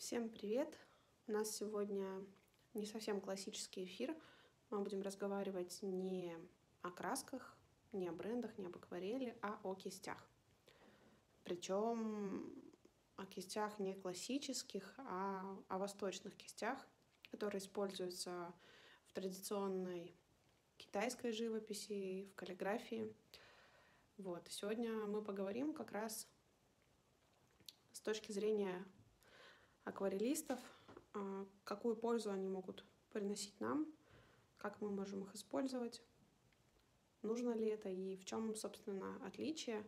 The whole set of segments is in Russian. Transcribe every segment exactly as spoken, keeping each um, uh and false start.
Всем привет! У нас сегодня не совсем классический эфир. Мы будем разговаривать не о красках, не о брендах, не об акварели, а о кистях. Причем о кистях не классических, а о восточных кистях, которые используются в традиционной китайской живописи, в каллиграфии. Вот. Сегодня мы поговорим как раз с точки зрения акварелистов, какую пользу они могут приносить нам, как мы можем их использовать, нужно ли это и в чем, собственно, отличие,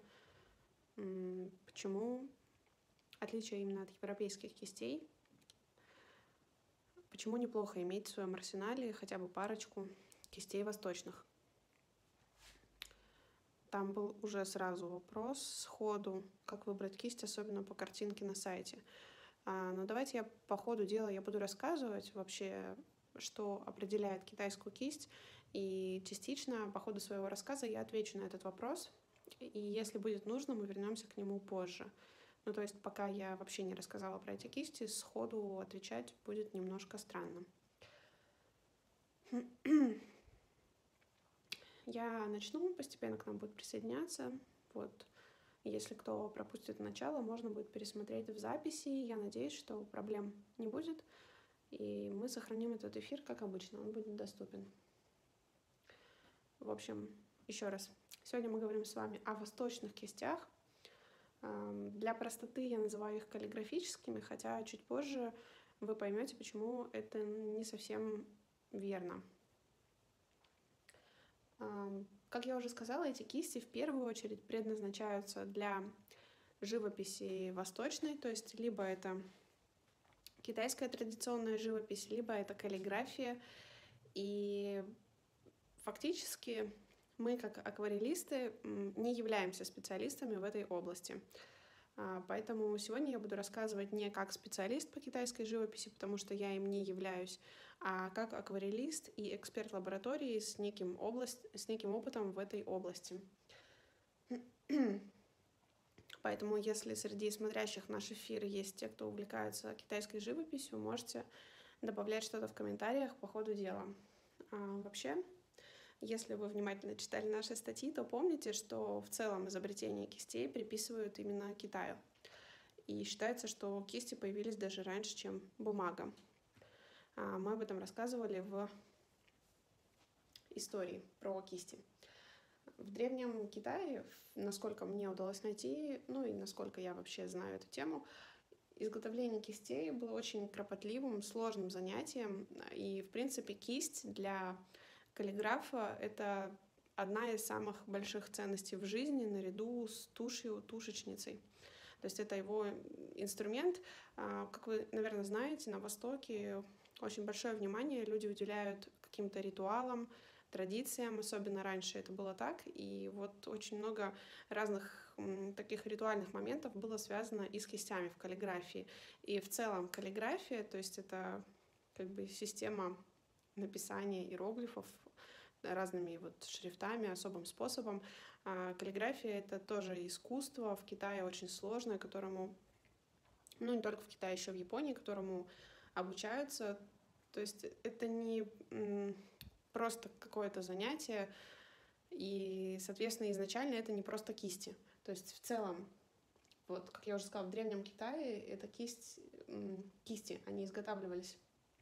почему отличие именно от европейских кистей, почему неплохо иметь в своем арсенале хотя бы парочку кистей восточных. Там был уже сразу вопрос сходу, как выбрать кисть, особенно по картинке на сайте. А, но давайте я по ходу дела я буду рассказывать вообще, что определяет китайскую кисть, и частично по ходу своего рассказа я отвечу на этот вопрос, и если будет нужно, мы вернемся к нему позже. Ну, то есть пока я вообще не рассказала про эти кисти, сходу отвечать будет немножко странно. Я начну, постепенно к нам будет присоединяться. Вот. Если кто пропустит начало, можно будет пересмотреть в записи. Я надеюсь, что проблем не будет. И мы сохраним этот эфир, как обычно. Он будет доступен. В общем, еще раз. Сегодня мы говорим с вами о восточных кистях. Для простоты я называю их каллиграфическими, хотя чуть позже вы поймете, почему это не совсем верно. Как я уже сказала, эти кисти в первую очередь предназначаются для живописи восточной, то есть либо это китайская традиционная живопись, либо это каллиграфия. И фактически мы, как акварелисты, не являемся специалистами в этой области. Поэтому сегодня я буду рассказывать не как специалист по китайской живописи, потому что я им не являюсь, а как акварелист и эксперт лаборатории с неким, область, с неким опытом в этой области. Поэтому, если среди смотрящих наш эфир есть те, кто увлекается китайской живописью, можете добавлять что-то в комментариях по ходу дела. А, вообще, если вы внимательно читали наши статьи, то помните, что в целом изобретение кистей приписывают именно Китаю. И считается, что кисти появились даже раньше, чем бумага. А, мы об этом рассказывали в истории про кисти. В Древнем Китае, насколько мне удалось найти, ну и насколько я вообще знаю эту тему, изготовление кистей было очень кропотливым, сложным занятием. И, в принципе, кисть для каллиграфа — это одна из самых больших ценностей в жизни, наряду с тушью, тушечницей. То есть это его инструмент. Как вы, наверное, знаете, на Востоке очень большое внимание люди уделяют каким-то ритуалам, традициям, особенно раньше это было так, и вот очень много разных м, таких ритуальных моментов было связано и с кистями в каллиграфии. И в целом каллиграфия, то есть это как бы система написания иероглифов разными вот шрифтами, особым способом. А каллиграфия — это тоже искусство в Китае очень сложное, которому, ну не только в Китае, еще в Японии, которому обучаются. То есть это не просто какое-то занятие, и, соответственно, изначально это не просто кисти. То есть в целом, вот, как я уже сказала, в Древнем Китае это кисть, кисти, они изготавливались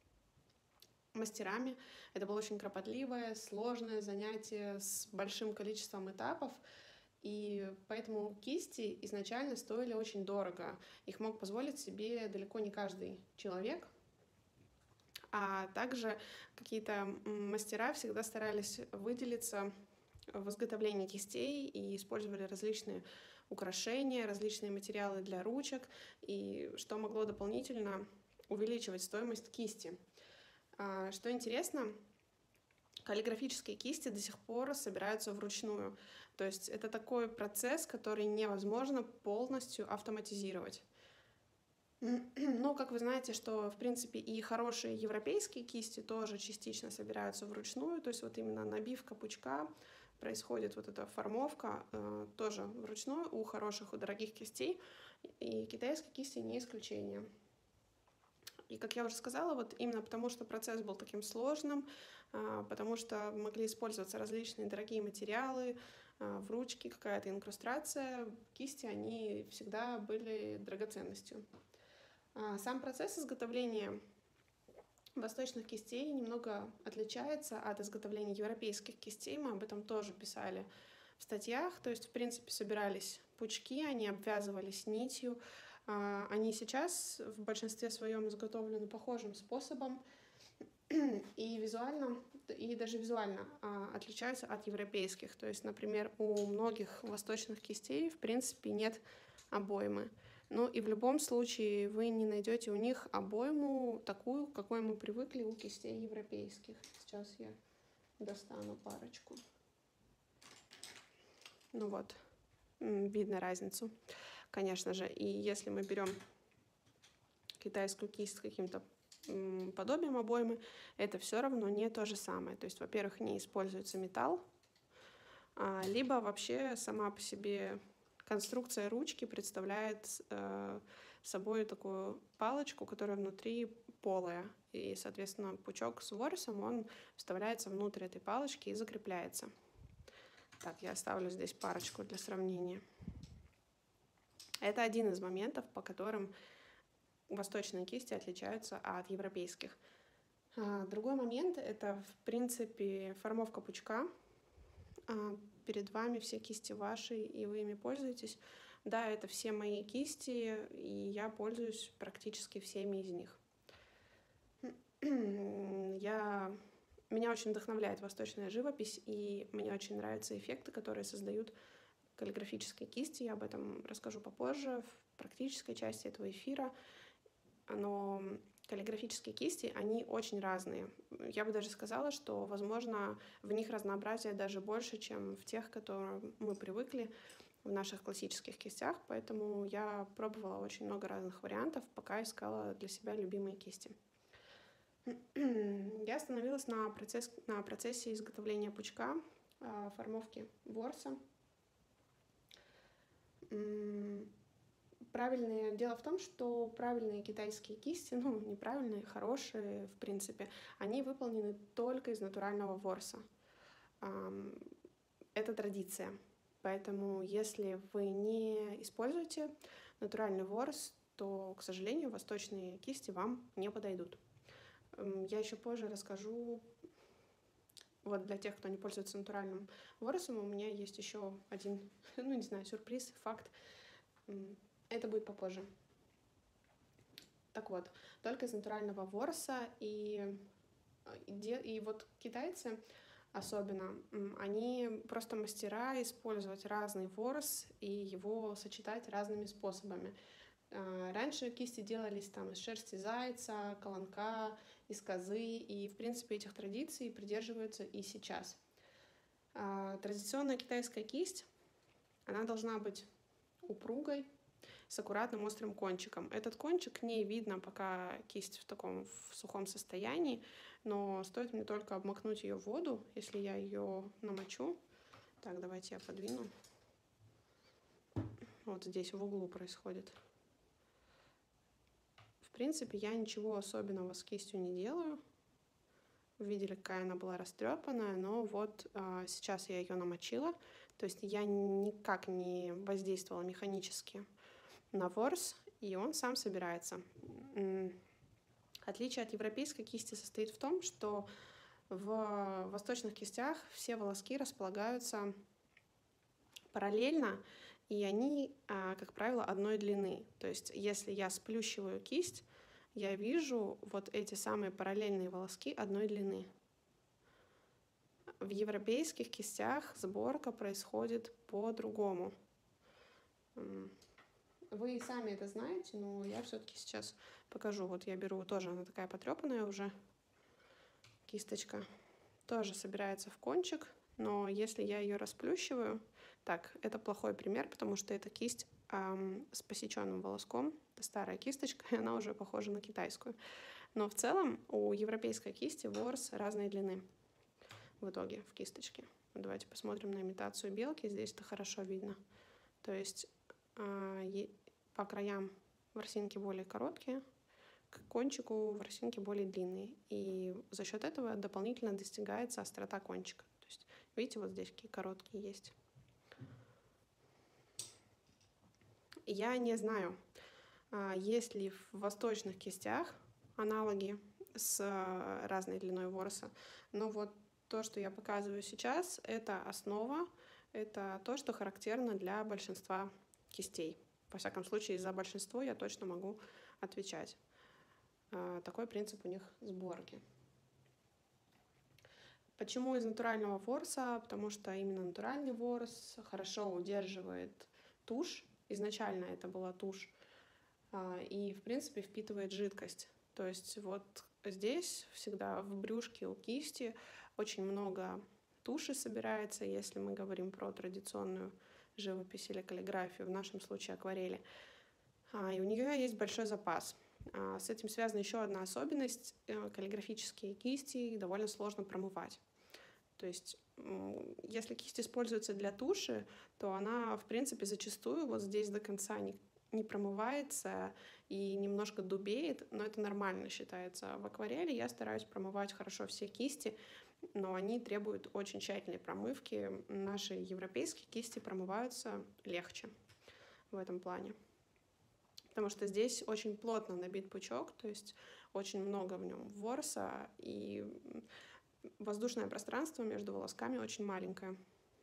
мастерами. Это было очень кропотливое, сложное занятие с большим количеством этапов, и поэтому кисти изначально стоили очень дорого. Их мог позволить себе далеко не каждый человек. А также какие-то мастера всегда старались выделиться в изготовлении кистей и использовали различные украшения, различные материалы для ручек, и что могло дополнительно увеличивать стоимость кисти. Что интересно, каллиграфические кисти до сих пор собираются вручную. То есть это такой процесс, который невозможно полностью автоматизировать. Ну, как вы знаете, что, в принципе, и хорошие европейские кисти тоже частично собираются вручную, то есть вот именно набивка пучка, происходит вот эта формовка э, тоже вручную у хороших, у дорогих кистей, и китайские кисти не исключение. И, как я уже сказала, вот именно потому, что процесс был таким сложным, потому что могли использоваться различные дорогие материалы, в ручке какая-то инкрустация, кисти, они всегда были драгоценностью. Сам процесс изготовления восточных кистей немного отличается от изготовления европейских кистей, мы об этом тоже писали в статьях, то есть, в принципе, собирались пучки, они обвязывались нитью, они сейчас в большинстве своем изготовлены похожим способом и визуально, и даже визуально отличаются от европейских, то есть, например, у многих восточных кистей, в принципе, нет обоймы. Ну и в любом случае вы не найдете у них обойму такую, к какой мы привыкли у кистей европейских. Сейчас я достану парочку. Ну вот, видно разницу, конечно же. И если мы берем китайскую кисть с каким-то подобием обоймы, это все равно не то же самое. То есть, во-первых, не используется металл, либо вообще сама по себе конструкция ручки представляет э, собой такую палочку, которая внутри полая. И, соответственно, пучок с ворсом, он вставляется внутрь этой палочки и закрепляется. Так, я оставлю здесь парочку для сравнения. Это один из моментов, по которым восточные кисти отличаются от европейских. А, другой момент – это, в принципе, формовка пучка. А, перед вами все кисти ваши, и вы ими пользуетесь. Да, это все мои кисти, и я пользуюсь практически всеми из них. Я... Меня очень вдохновляет восточная живопись, и мне очень нравятся эффекты, которые создают каллиграфические кисти. Я об этом расскажу попозже, в практической части этого эфира. Но каллиграфические кисти, они очень разные. Я бы даже сказала, что, возможно, в них разнообразие даже больше, чем в тех, к которым мы привыкли в наших классических кистях. Поэтому я пробовала очень много разных вариантов, пока искала для себя любимые кисти. Я остановилась на, процесс, на процессе изготовления пучка, формовки ворса. Правильное дело в том, что правильные китайские кисти, ну, неправильные, хорошие, в принципе, они выполнены только из натурального ворса. Это традиция. Поэтому, если вы не используете натуральный ворс, то, к сожалению, восточные кисти вам не подойдут. Я еще позже расскажу, вот для тех, кто не пользуется натуральным ворсом, у меня есть еще один, ну, не знаю, сюрприз, факт. Это будет попозже. Так вот, только из натурального ворса, и, и, и вот китайцы особенно, они просто мастера использовать разный ворс и его сочетать разными способами. Раньше кисти делались там из шерсти зайца, колонка, из козы, и, в принципе, этих традиций придерживаются и сейчас. Традиционная китайская кисть, она должна быть упругой, с аккуратным острым кончиком. Этот кончик не видно, пока кисть в таком в сухом состоянии, но стоит мне только обмакнуть ее в воду, если я ее намочу. Так, давайте я подвину. Вот здесь в углу происходит. В принципе, я ничего особенного с кистью не делаю. Вы видели, какая она была растрепанная, но вот а, сейчас я ее намочила. То есть я никак не воздействовала механически на ворс, и он сам собирается. Отличие от европейской кисти состоит в том, что в восточных кистях все волоски располагаются параллельно, и они, как правило, одной длины. То есть если я сплющиваю кисть, я вижу вот эти самые параллельные волоски одной длины. В европейских кистях сборка происходит по-другому. Вы сами это знаете, но я все-таки сейчас покажу. Вот я беру тоже, она такая потрепанная уже кисточка. Тоже собирается в кончик, но если я ее расплющиваю... Так, это плохой пример, потому что это кисть эм, с посеченным волоском. Это старая кисточка, и она уже похожа на китайскую. Но в целом у европейской кисти ворс разной длины в итоге в кисточке. Давайте посмотрим на имитацию белки. Здесь это хорошо видно. То есть э, по краям ворсинки более короткие, к кончику ворсинки более длинные. И за счет этого дополнительно достигается острота кончика. То есть, видите, вот здесь какие короткие есть. Я не знаю, есть ли в восточных кистях аналоги с разной длиной ворса, но вот то, что я показываю сейчас, это основа, это то, что характерно для большинства кистей. Во всяком случае, за большинство я точно могу отвечать. Такой принцип у них сборки. Почему из натурального ворса? Потому что именно натуральный ворс хорошо удерживает тушь. Изначально это была тушь. И, в принципе, впитывает жидкость. То есть вот здесь всегда в брюшке у кисти очень много туши собирается, если мы говорим про традиционную живопись или каллиграфию, в нашем случае акварели. И у нее есть большой запас. С этим связана еще одна особенность. Каллиграфические кисти довольно сложно промывать. То есть, если кисть используется для туши, то она, в принципе, зачастую вот здесь до конца не, не промывается и немножко дубеет, но это нормально считается. В акварели я стараюсь промывать хорошо все кисти, но они требуют очень тщательной промывки. Наши европейские кисти промываются легче в этом плане. Потому что здесь очень плотно набит пучок, то есть очень много в нем ворса, и воздушное пространство между волосками очень маленькое.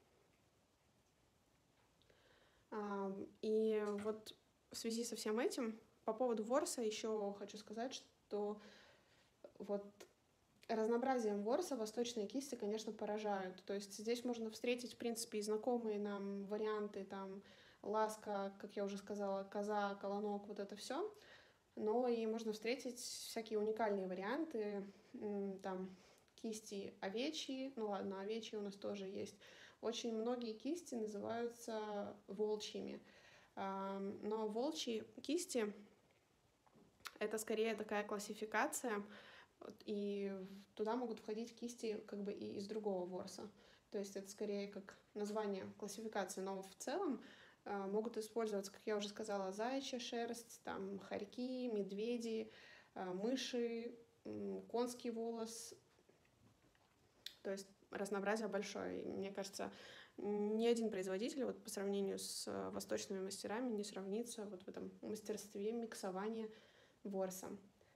И вот в связи со всем этим, по поводу ворса еще хочу сказать, что вот разнообразием ворса восточные кисти, конечно, поражают. То есть здесь можно встретить, в принципе, и знакомые нам варианты, там, ласка, как я уже сказала, коза, колонок, вот это все. Но и можно встретить всякие уникальные варианты, там, кисти овечьи, ну ладно, овечьи у нас тоже есть. Очень многие кисти называются волчьими. Но волчьи кисти — это скорее такая классификация, и туда могут входить кисти как бы и из другого ворса. То есть это скорее как название классификации, но в целом могут использоваться, как я уже сказала, заячья шерсть, там, хорьки, медведи, мыши, конский волос. То есть разнообразие большое. И мне кажется, ни один производитель вот, по сравнению с восточными мастерами не сравнится вот в этом мастерстве миксования ворса.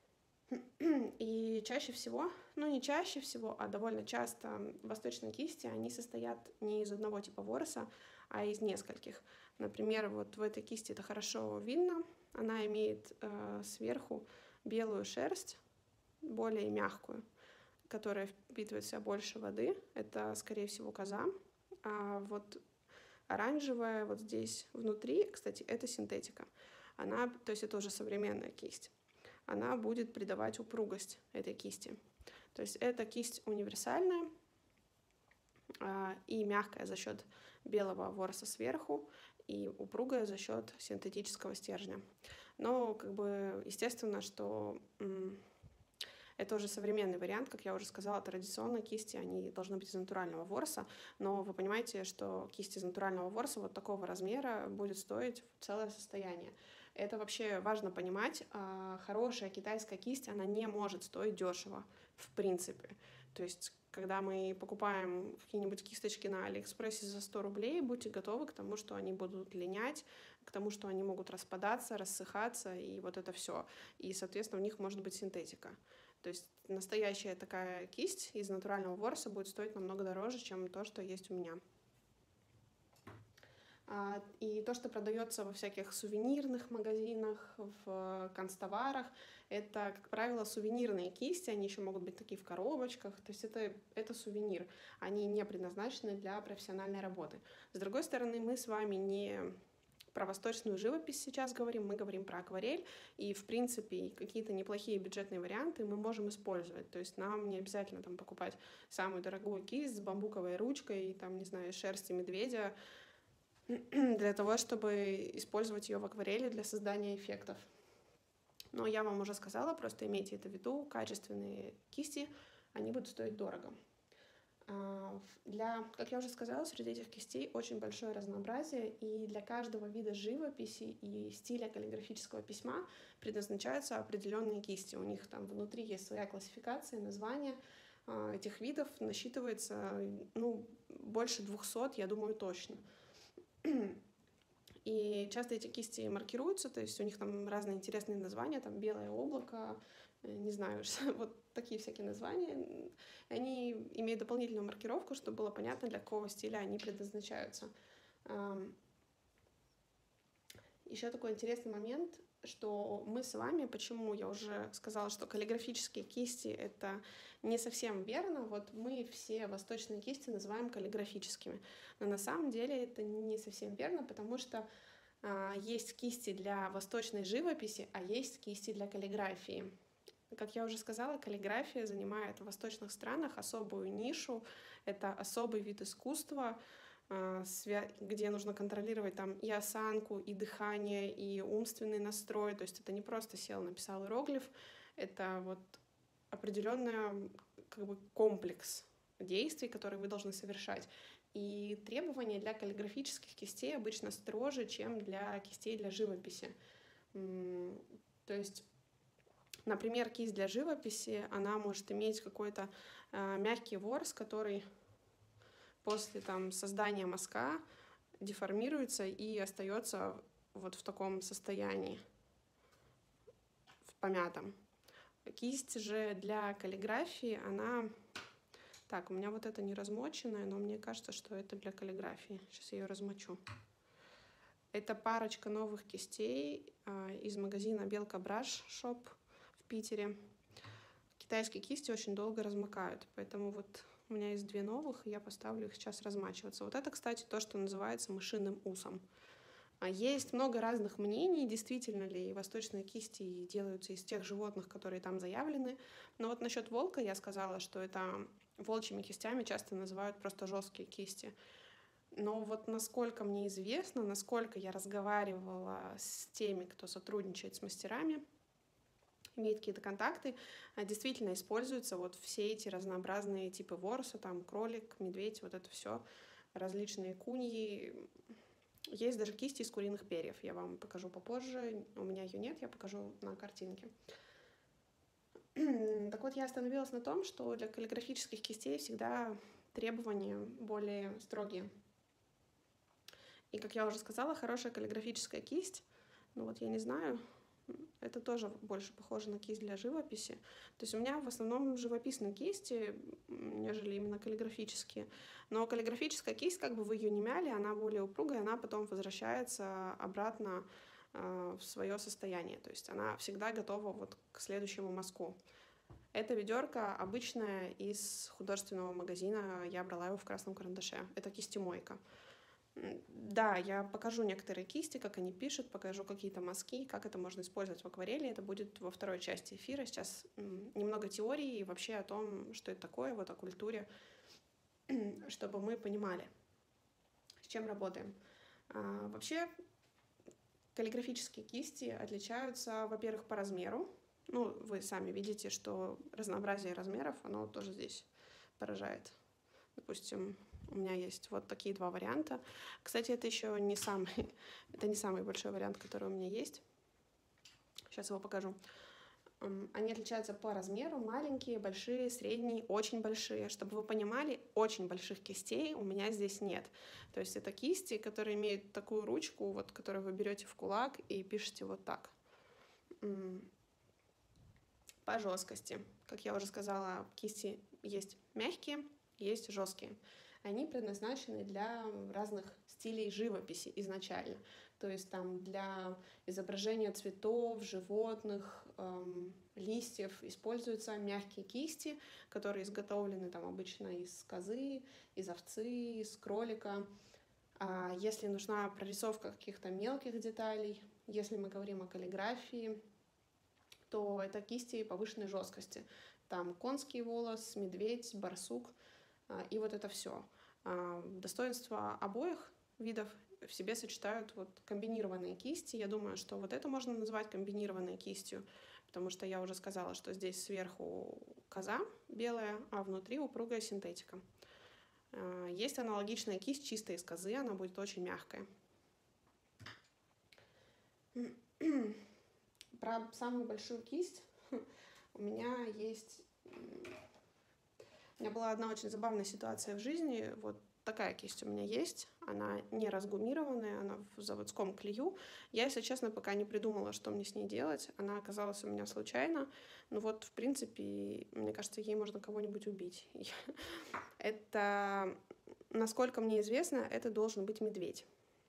И чаще всего, ну не чаще всего, а довольно часто восточные кисти, они состоят не из одного типа ворса, а из нескольких. Например, вот в этой кисти это хорошо видно. Она имеет э, сверху белую шерсть, более мягкую, которая впитывает в себя больше воды. Это, скорее всего, коза. А вот оранжевая вот здесь внутри, кстати, это синтетика. Она, то есть это уже современная кисть. Она будет придавать упругость этой кисти. То есть эта кисть универсальная а, и мягкая за счет белого ворса сверху и упругая за счет синтетического стержня. Но, как бы, естественно, что м- это уже современный вариант, как я уже сказала, традиционно кисти, они должны быть из натурального ворса, но вы понимаете, что кисть из натурального ворса вот такого размера будет стоить целое состояние. Это вообще важно понимать. Хорошая китайская кисть, она не может стоить дешево, в принципе. То есть, когда мы покупаем какие-нибудь кисточки на Алиэкспрессе за сто рублей, будьте готовы к тому, что они будут линять, к тому, что они могут распадаться, рассыхаться, и вот это все. И, соответственно, в них может быть синтетика. То есть настоящая такая кисть из натурального ворса будет стоить намного дороже, чем то, что есть у меня. И то, что продается во всяких сувенирных магазинах, в канцтоварах, это, как правило, сувенирные кисти, они еще могут быть такие в коробочках, то есть это, это сувенир, они не предназначены для профессиональной работы. С другой стороны, мы с вами не про восточную живопись сейчас говорим, мы говорим про акварель, и, в принципе, какие-то неплохие бюджетные варианты мы можем использовать, то есть нам не обязательно там покупать самую дорогую кисть с бамбуковой ручкой, там, не знаю, шерсти медведя, для того, чтобы использовать ее в акварели для создания эффектов. Но я вам уже сказала, просто имейте это в виду, качественные кисти, они будут стоить дорого. Для, как я уже сказала, среди этих кистей очень большое разнообразие, и для каждого вида живописи и стиля каллиграфического письма предназначаются определенные кисти. У них там внутри есть своя классификация, название. Этих видов насчитывается, ну, больше двухсот, я думаю, точно. И часто эти кисти маркируются, то есть у них там разные интересные названия, там «белое облако», не знаю, вот такие всякие названия. Они имеют дополнительную маркировку, чтобы было понятно, для какого стиля они предназначаются. Еще такой интересный момент, что мы с вами, почему я уже сказала, что каллиграфические кисти — это не совсем верно, вот мы все восточные кисти называем каллиграфическими, но на самом деле это не совсем верно, потому что а, есть кисти для восточной живописи, а есть кисти для каллиграфии. Как я уже сказала, каллиграфия занимает в восточных странах особую нишу, это особый вид искусства, где нужно контролировать там и осанку, и дыхание, и умственный настрой. То есть это не просто сел, написал иероглиф, это вот определенный как бы комплекс действий, которые вы должны совершать. И требования для каллиграфических кистей обычно строже, чем для кистей для живописи. То есть, например, кисть для живописи, она может иметь какой-то э, мягкий ворс, который после там, создания мазка деформируется и остается вот в таком состоянии, в помятом. Кисть же для каллиграфии, она... Так, у меня вот это не размоченная, но мне кажется, что это для каллиграфии. Сейчас я ее размочу. Это парочка новых кистей э, из магазина Белка Brush Shop в Питере. Китайские кисти очень долго размокают, поэтому вот у меня есть две новых, и я поставлю их сейчас размачиваться. Вот это, кстати, то, что называется мышиным усом. Есть много разных мнений, действительно ли восточные кисти делаются из тех животных, которые там заявлены. Но вот насчет волка я сказала, что это волчьими кистями часто называют просто жесткие кисти. Но вот насколько мне известно, насколько я разговаривала с теми, кто сотрудничает с мастерами, имеет какие-то контакты, действительно используются вот все эти разнообразные типы ворса, там кролик, медведь, вот это все, различные куньи. Есть даже кисти из куриных перьев, я вам покажу попозже, у меня ее нет, я покажу на картинке. Так вот, я остановилась на том, что для каллиграфических кистей всегда требования более строгие. И, как я уже сказала, хорошая каллиграфическая кисть, ну вот я не знаю, это тоже больше похоже на кисть для живописи. То есть у меня в основном живописные кисти, нежели именно каллиграфические. Но каллиграфическая кисть, как бы вы ее не мяли, она более упругая, она потом возвращается обратно э, в свое состояние. То есть она всегда готова вот к следующему мазку. Эта ведерко обычная из художественного магазина, я брала его в красном карандаше. Это кистемойка. Да, я покажу некоторые кисти, как они пишут, покажу какие-то мазки, как это можно использовать в акварели. Это будет во второй части эфира. Сейчас немного теории и вообще о том, что это такое, вот о культуре, чтобы мы понимали, с чем работаем. А, вообще, каллиграфические кисти отличаются, во-первых, по размеру. Ну, вы сами видите, что разнообразие размеров, оно тоже здесь поражает. Допустим, у меня есть вот такие два варианта. Кстати, это еще не самый, это не самый большой вариант, который у меня есть. Сейчас его покажу. Они отличаются по размеру. Маленькие, большие, средние, очень большие. Чтобы вы понимали, очень больших кистей у меня здесь нет. То есть это кисти, которые имеют такую ручку, вот, которую вы берете в кулак и пишете вот так. По жесткости. Как я уже сказала, кисти есть мягкие, есть жесткие. Они предназначены для разных стилей живописи изначально. То есть там для изображения цветов, животных, эм, листьев используются мягкие кисти, которые изготовлены там обычно из козы, из овцы, из кролика. А если нужна прорисовка каких-то мелких деталей, если мы говорим о каллиграфии, то это кисти повышенной жесткости. Там конский волос, медведь, барсук. И вот это все. Достоинства обоих видов в себе сочетают вот комбинированные кисти. Я думаю, что вот это можно назвать комбинированной кистью, потому что я уже сказала, что здесь сверху коза белая, а внутри упругая синтетика. Есть аналогичная кисть чисто из козы, она будет очень мягкая. Про самую большую кисть у меня есть... У меня была одна очень забавная ситуация в жизни. Вот такая кисть у меня есть. Она не разгумированная, она в заводском клею. Я, если честно, пока не придумала, что мне с ней делать. Она оказалась у меня случайно. Ну вот, в принципе, мне кажется, ей можно кого-нибудь убить. Это, насколько мне известно, это должен быть медведь.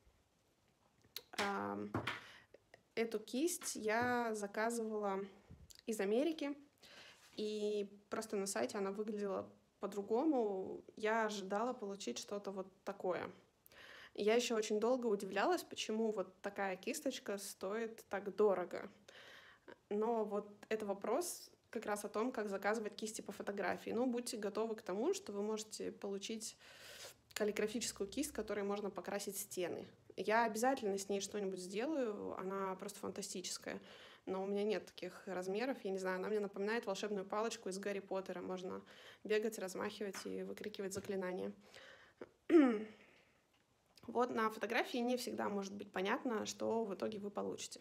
Эту кисть я заказывала из Америки. И просто на сайте она выглядела по-другому. Я ожидала получить что-то вот такое. Я еще очень долго удивлялась, почему вот такая кисточка стоит так дорого. Но вот это вопрос как раз о том, как заказывать кисти по фотографии. Ну, будьте готовы к тому, что вы можете получить каллиграфическую кисть, которой можно покрасить стены. Я обязательно с ней что-нибудь сделаю, она просто фантастическая. Но у меня нет таких размеров, я не знаю, она мне напоминает волшебную палочку из Гарри Поттера. Можно бегать, размахивать и выкрикивать заклинания. Вот на фотографии не всегда может быть понятно, что в итоге вы получите.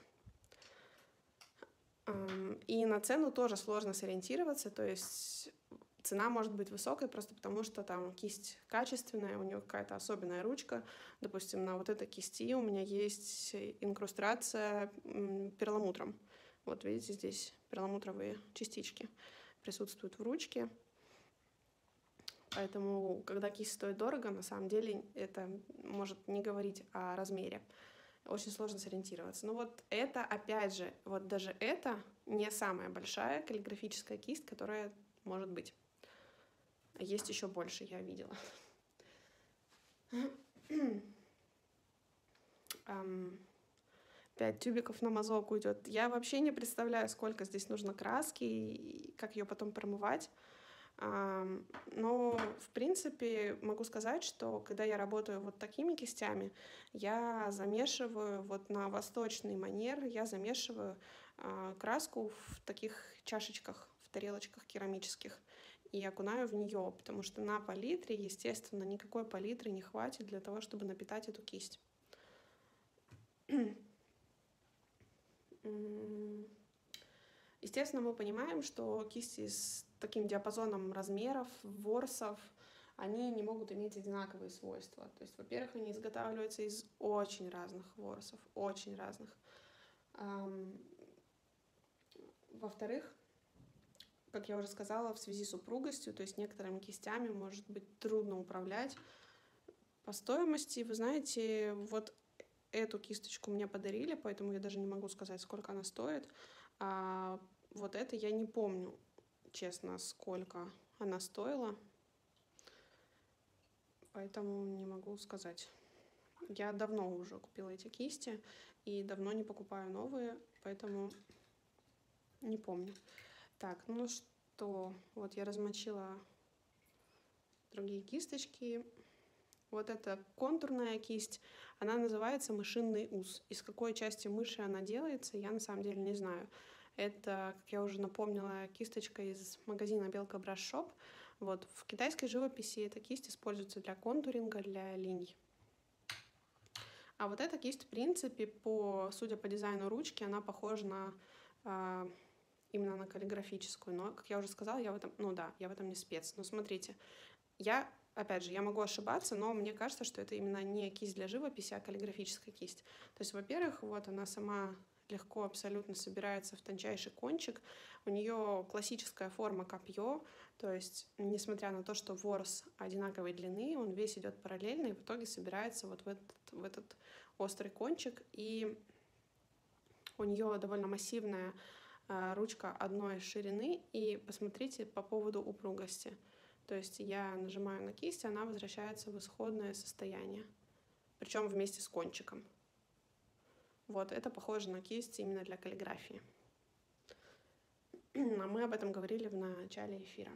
И на цену тоже сложно сориентироваться, то есть цена может быть высокой просто потому, что там кисть качественная, у нее какая-то особенная ручка. Допустим, на вот этой кисти у меня есть инкрустация перламутром. Вот видите, здесь перламутровые частички присутствуют в ручке. Поэтому, когда кисть стоит дорого, на самом деле это может не говорить о размере. Очень сложно сориентироваться. Но вот это, опять же, вот даже это не самая большая каллиграфическая кисть, которая может быть. Есть еще больше, я видела. Пять тюбиков на мазок уйдет. Я вообще не представляю, сколько здесь нужно краски и как ее потом промывать. Но, в принципе, могу сказать, что когда я работаю вот такими кистями, я замешиваю вот на восточный манер, я замешиваю краску в таких чашечках, в тарелочках керамических и окунаю в нее, потому что на палитре, естественно, никакой палитры не хватит для того, чтобы напитать эту кисть. Естественно, мы понимаем, что кисти с таким диапазоном размеров, ворсов, они не могут иметь одинаковые свойства. То есть, во-первых, они изготавливаются из очень разных ворсов, очень разных. Во-вторых, как я уже сказала, в связи с упругостью, то есть некоторыми кистями может быть трудно управлять. По стоимости, вы знаете, вот эту кисточку мне подарили, поэтому я даже не могу сказать, сколько она стоит. А вот это я не помню, честно, сколько она стоила, поэтому не могу сказать. Я давно уже купила эти кисти и давно не покупаю новые, поэтому не помню. Так, ну что, вот я размочила другие кисточки. Вот эта контурная кисть, она называется мышиный ус. Из какой части мыши она делается, я на самом деле не знаю. Это, как я уже напомнила, кисточка из магазина Белка Brush Shop. Вот, в китайской живописи эта кисть используется для контуринга, для линий. А вот эта кисть, в принципе, по, судя по дизайну ручки, она похожа на, э, именно на каллиграфическую. Но, как я уже сказала, я в этом, ну да, я в этом не спец. Но смотрите, я... Опять же, я могу ошибаться, но мне кажется, что это именно не кисть для живописи, а каллиграфическая кисть. То есть, во-первых, вот она сама легко абсолютно собирается в тончайший кончик. У нее классическая форма копье, то есть, несмотря на то, что ворс одинаковой длины, он весь идет параллельно и в итоге собирается вот в этот, в этот острый кончик. И у нее довольно массивная э, ручка одной ширины. И посмотрите по поводу упругости. То есть я нажимаю на кисть, она возвращается в исходное состояние, причем вместе с кончиком. Вот, это похоже на кисть именно для каллиграфии. А мы об этом говорили в начале эфира.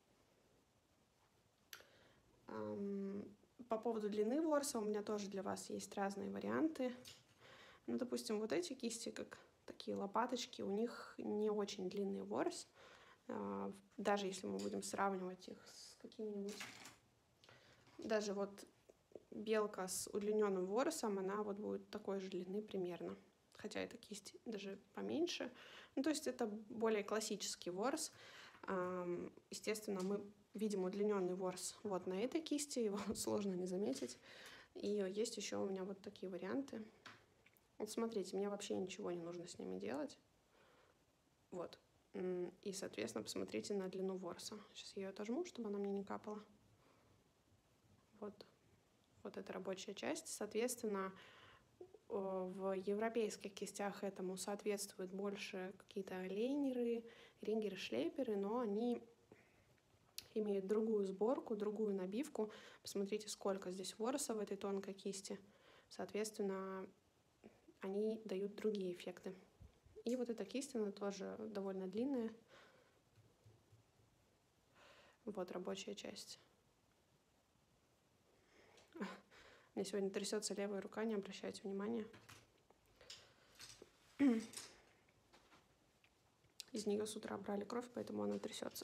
По поводу длины ворса у меня тоже для вас есть разные варианты. Ну, допустим, вот эти кисти, как такие лопаточки, у них не очень длинный ворс. Даже если мы будем сравнивать их с какими-нибудь даже вот белка с удлиненным ворсом, она вот будет такой же длины примерно. Хотя эта кисть даже поменьше. Ну, то есть это более классический ворс. Естественно, мы видим удлиненный ворс вот на этой кисти, его сложно не заметить. И есть еще у меня вот такие варианты. Вот смотрите, мне вообще ничего не нужно с ними делать. Вот. И, соответственно, посмотрите на длину ворса. Сейчас я ее отожму, чтобы она мне не капала. Вот. Вот это рабочая часть. Соответственно, в европейских кистях этому соответствуют больше какие-то лейнеры, рингеры, шлейперы, но они имеют другую сборку, другую набивку. Посмотрите, сколько здесь ворса в этой тонкой кисти. Соответственно, они дают другие эффекты. И вот эта кисть, она тоже довольно длинная. Вот рабочая часть. У меня сегодня трясется левая рука, не обращайте внимания. Из нее с утра брали кровь, поэтому она трясется.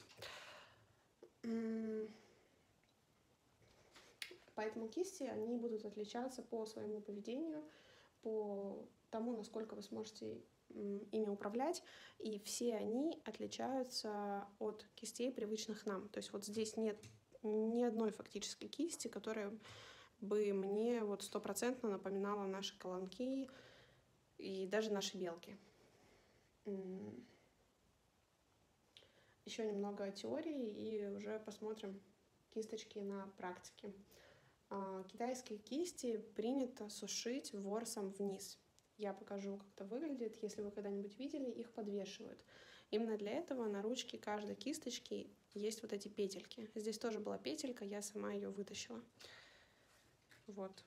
Поэтому кисти, они будут отличаться по своему поведению, по тому, насколько вы сможете ими управлять, и все они отличаются от кистей, привычных нам. То есть вот здесь нет ни одной фактически кисти, которая бы мне вот стопроцентно напоминала наши колонки и даже наши белки. Еще немного теории и уже посмотрим кисточки на практике. Китайские кисти принято сушить ворсом вниз. Я покажу, как это выглядит. Если вы когда-нибудь видели, их подвешивают. Именно для этого на ручке каждой кисточки есть вот эти петельки. Здесь тоже была петелька, я сама ее вытащила. Вот.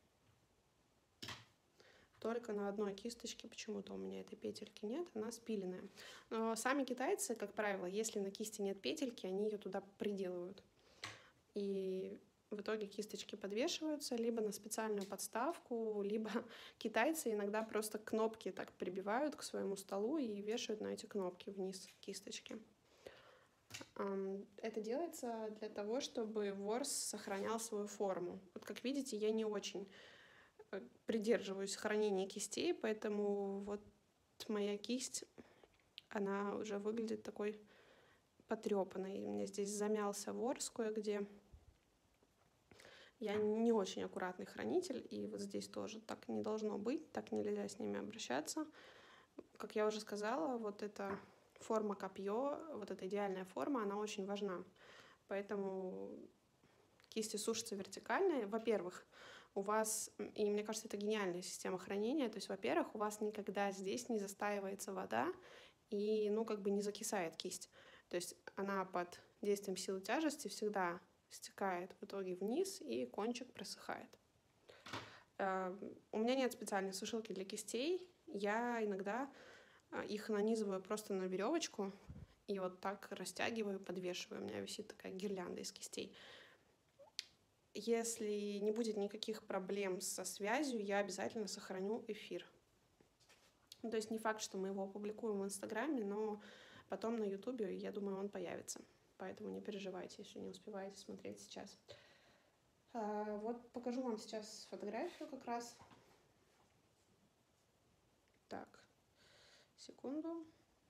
Только на одной кисточке почему-то у меня этой петельки нет, она спиленная. Но сами китайцы, как правило, если на кисти нет петельки, они ее туда приделывают. И в итоге кисточки подвешиваются либо на специальную подставку, либо китайцы иногда просто кнопки так прибивают к своему столу и вешают на эти кнопки вниз кисточки. Это делается для того, чтобы ворс сохранял свою форму. Вот как видите, я не очень придерживаюсь хранения кистей, поэтому вот моя кисть, она уже выглядит такой потрепанной. У меня здесь замялся ворс кое-где. Я не очень аккуратный хранитель, и вот здесь тоже так не должно быть, так нельзя с ними обращаться. Как я уже сказала, вот эта форма копье, вот эта идеальная форма, она очень важна. Поэтому кисти сушатся вертикально. Во-первых, у вас, и мне кажется, это гениальная система хранения, то есть, во-первых, у вас никогда здесь не застаивается вода и, ну, как бы не закисает кисть. То есть она под действием силы тяжести всегда стекает в итоге вниз, и кончик просыхает. У меня нет специальной сушилки для кистей. Я иногда их нанизываю просто на веревочку и вот так растягиваю, подвешиваю. У меня висит такая гирлянда из кистей. Если не будет никаких проблем со связью, я обязательно сохраню эфир. Ну, то есть не факт, что мы его опубликуем в Инстаграме, но потом на Ютубе, я думаю, он появится. Поэтому не переживайте, если не успеваете смотреть сейчас. А, вот покажу вам сейчас фотографию как раз. Так, секунду.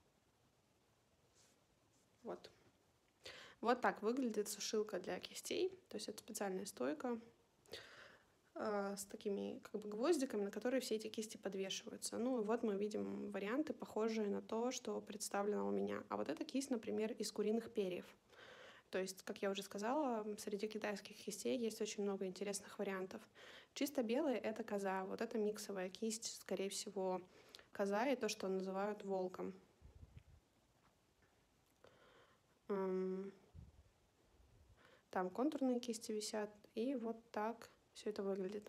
Вот. Вот так выглядит сушилка для кистей. То есть это специальная стойка э, с такими как бы гвоздиками, на которые все эти кисти подвешиваются. Ну и вот мы видим варианты, похожие на то, что представлено у меня. А вот эта кисть, например, из куриных перьев. То есть, как я уже сказала, среди китайских кистей есть очень много интересных вариантов. Чисто белые — это коза. Вот это миксовая кисть, скорее всего, коза и то, что называют волком. Там контурные кисти висят, и вот так все это выглядит.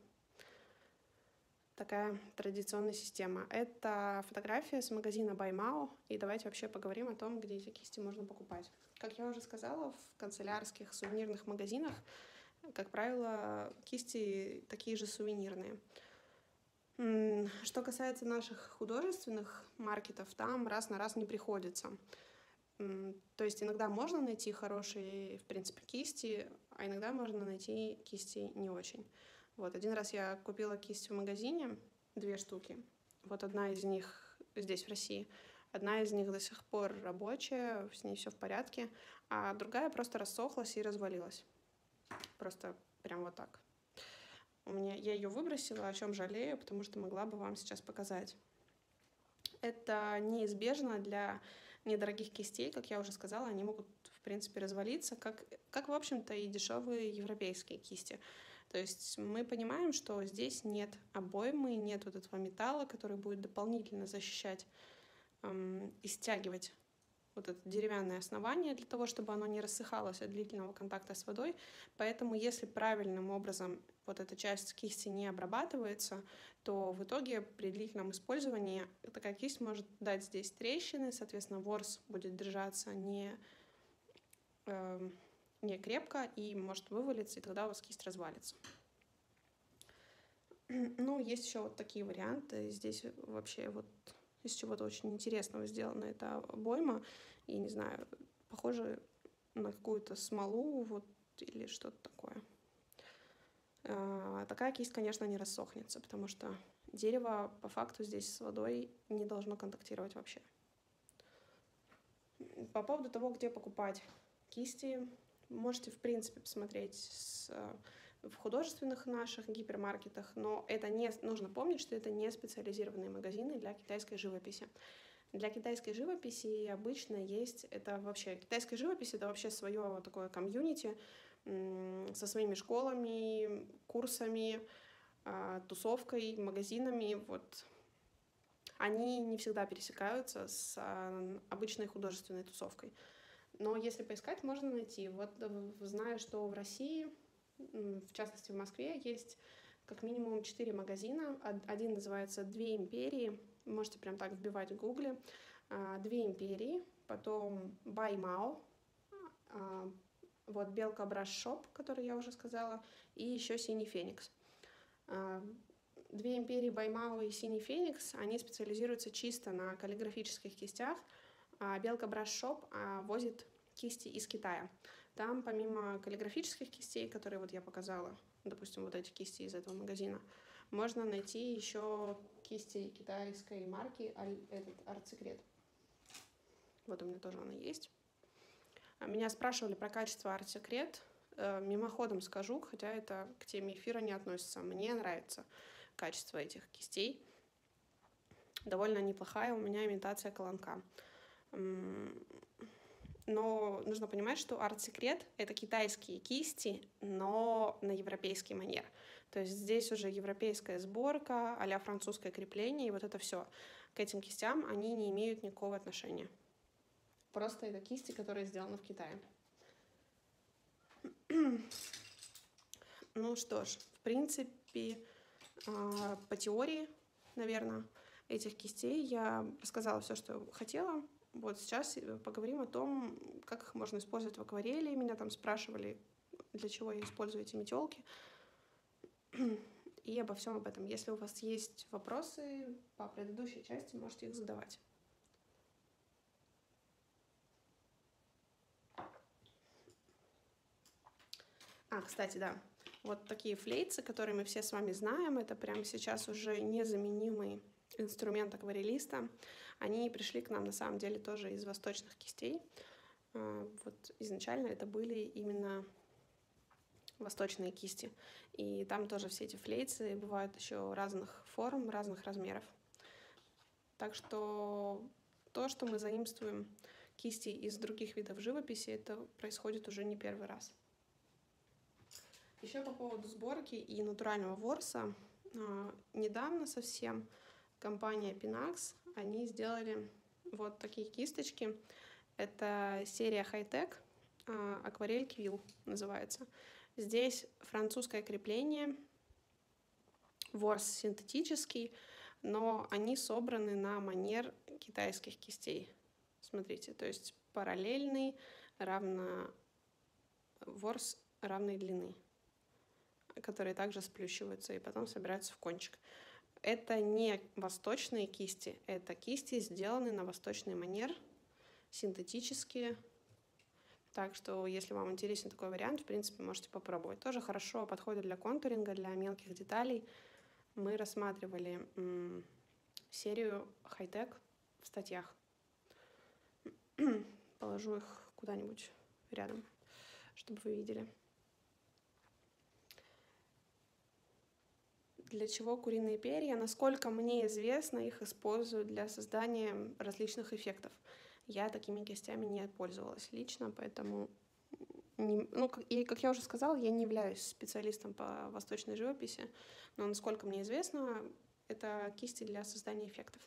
Такая традиционная система. Это фотография с магазина Баймао, и давайте вообще поговорим о том, где эти кисти можно покупать. Как я уже сказала, в канцелярских сувенирных магазинах, как правило, кисти такие же сувенирные. Что касается наших художественных маркетов, там раз на раз не приходится. То есть иногда можно найти хорошие, в принципе, кисти, а иногда можно найти кисти не очень. Вот, один раз я купила кисть в магазине, две штуки. Вот одна из них здесь, в России. Одна из них до сих пор рабочая, с ней все в порядке, а другая просто рассохлась и развалилась. Просто прям вот так. У меня, я ее выбросила, о чем жалею, потому что могла бы вам сейчас показать. Это неизбежно для недорогих кистей, как я уже сказала, они могут, в принципе, развалиться, как, как в общем-то, и дешевые европейские кисти. То есть мы понимаем, что здесь нет обоймы, нет вот этого металла, который будет дополнительно защищать эм, и стягивать вот это деревянное основание для того, чтобы оно не рассыхалось от длительного контакта с водой. Поэтому если правильным образом вот эта часть кисти не обрабатывается, то в итоге при длительном использовании такая кисть может дать здесь трещины, соответственно, ворс будет держаться не, э, не крепко и может вывалиться, и тогда у вас кисть развалится. Ну, есть еще вот такие варианты. Здесь вообще вот из чего-то очень интересного сделана эта обойма. И не знаю, похоже на какую-то смолу вот, или что-то такое. А, такая кисть, конечно, не рассохнется, потому что дерево по факту здесь с водой не должно контактировать вообще. По поводу того, где покупать кисти, можете, в принципе, посмотреть с, в художественных наших гипермаркетах, но это не, нужно помнить, что это не специализированные магазины для китайской живописи. Для китайской живописи обычно есть, это вообще, китайская живопись это вообще свое такое комьюнити со своими школами, курсами, тусовкой, магазинами, вот. Они не всегда пересекаются с обычной художественной тусовкой. Но если поискать, можно найти. Вот знаю, что в России, в частности в Москве, есть как минимум четыре магазина. Один называется «Две империи». Вы можете прям так вбивать в гугле. «Две империи», потом «Баймао», вот «Белка Браш Шоп», который я уже сказала, и еще «Синий Феникс». «Две империи», «Баймао» и «Синий Феникс», они специализируются чисто на каллиграфических кистях, а «Белка Браш Шоп» возит кисти из Китая. Там помимо каллиграфических кистей, которые вот я показала, допустим, вот эти кисти из этого магазина, можно найти еще кисти китайской марки этот Art Secret. Вот у меня тоже она есть. Меня спрашивали про качество Art Secret. Мимоходом скажу, хотя это к теме эфира не относится. Мне нравится качество этих кистей. Довольно неплохая у меня имитация колонка. Но нужно понимать, что Art Secret — это китайские кисти, но на европейский манер. То есть здесь уже европейская сборка, а-ля французское крепление, и вот это все. К этим кистям они не имеют никакого отношения. Просто это кисти, которые сделаны в Китае. Ну что ж, в принципе, по теории, наверное, этих кистей я рассказала все, что хотела. Вот сейчас поговорим о том, как их можно использовать в акварели. Меня там спрашивали, для чего я использую эти метелки. И обо всем об этом. Если у вас есть вопросы по предыдущей части, можете их задавать. А, кстати, да, вот такие флейцы, которые мы все с вами знаем, это прямо сейчас уже незаменимый инструмент акварелиста. Они пришли к нам на самом деле тоже из восточных кистей. Вот изначально это были именно восточные кисти. И там тоже все эти флейцы бывают еще разных форм, разных размеров. Так что то, что мы заимствуем кисти из других видов живописи, это происходит уже не первый раз. Еще по поводу сборки и натурального ворса. Недавно совсем компания Pinax, они сделали вот такие кисточки. Это серия High-Tech, акварель Quill называется. Здесь французское крепление, ворс синтетический, но они собраны на манер китайских кистей. Смотрите, то есть параллельный, равно ворс равной длины, которые также сплющиваются и потом собираются в кончик. Это не восточные кисти, это кисти, сделанные на восточный манер, синтетические. Так что, если вам интересен такой вариант, в принципе, можете попробовать. Тоже хорошо подходит для контуринга, для мелких деталей. Мы рассматривали м, серию хай-тек в статьях. Положу их куда-нибудь рядом, чтобы вы видели. Для чего куриные перья? Насколько мне известно, их используют для создания различных эффектов. Я такими кистями не пользовалась лично, поэтому... Не, ну, и, как я уже сказала, я не являюсь специалистом по восточной живописи, но, насколько мне известно, это кисти для создания эффектов.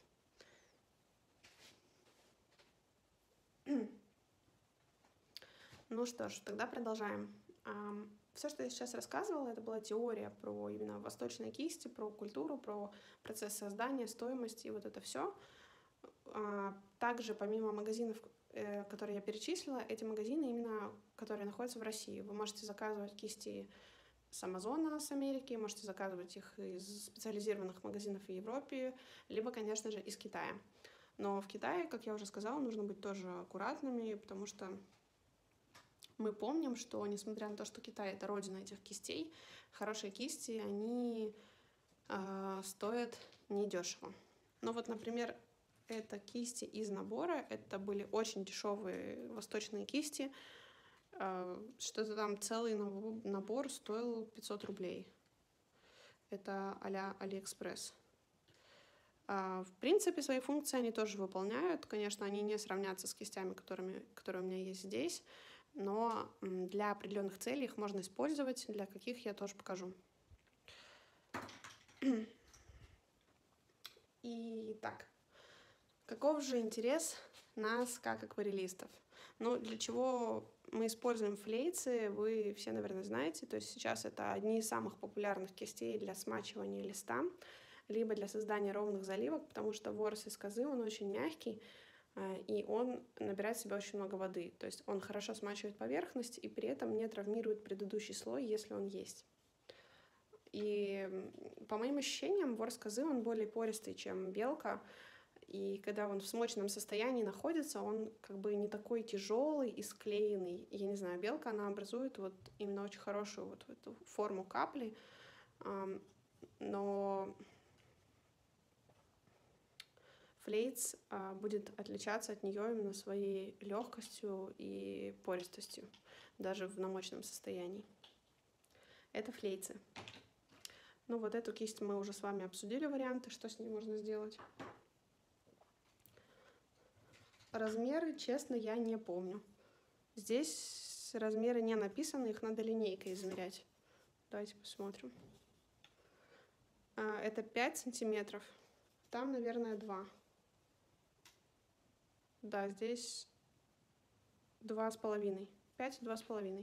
Ну что ж, тогда продолжаем. Все, что я сейчас рассказывала, это была теория про именно восточные кисти, про культуру, про процесс создания, стоимость и вот это все. Также, помимо магазинов, которые я перечислила, эти магазины именно, которые находятся в России. Вы можете заказывать кисти с Амазона, с Америки, можете заказывать их из специализированных магазинов в Европе, либо, конечно же, из Китая. Но в Китае, как я уже сказала, нужно быть тоже аккуратными, потому что мы помним, что, несмотря на то, что Китай — это родина этих кистей, хорошие кисти, они э, стоят недешево. Ну вот, например, это кисти из набора, это были очень дешевые восточные кисти, э, что-то там целый набор стоил пятьсот рублей. Это а-ля Алиэкспресс. Э, в принципе, свои функции они тоже выполняют. Конечно, они не сравнятся с кистями, которыми, которые у меня есть здесь, но для определенных целей их можно использовать, для каких я тоже покажу. Итак, каков же интерес нас как акварелистов? Ну, для чего мы используем флейцы, вы все, наверное, знаете. То есть сейчас это одни из самых популярных кистей для смачивания листа, либо для создания ровных заливок, потому что ворс из козы, он очень мягкий, и он набирает в себя очень много воды. То есть он хорошо смачивает поверхность и при этом не травмирует предыдущий слой, если он есть. И по моим ощущениям, ворс козы, он более пористый, чем белка. И когда он в смоченном состоянии находится, он как бы не такой тяжелый и склеенный. Я не знаю, белка, она образует вот именно очень хорошую вот эту форму капли. Но флейц а, будет отличаться от нее именно своей легкостью и пористостью, даже в намоченном состоянии. Это флейцы. Ну вот эту кисть мы уже с вами обсудили варианты, что с ней можно сделать. Размеры, честно, я не помню. Здесь размеры не написаны, их надо линейкой измерять. Давайте посмотрим. А, это пять сантиметров. Там, наверное, два. Да, здесь два с половиной. Пять, два с половиной.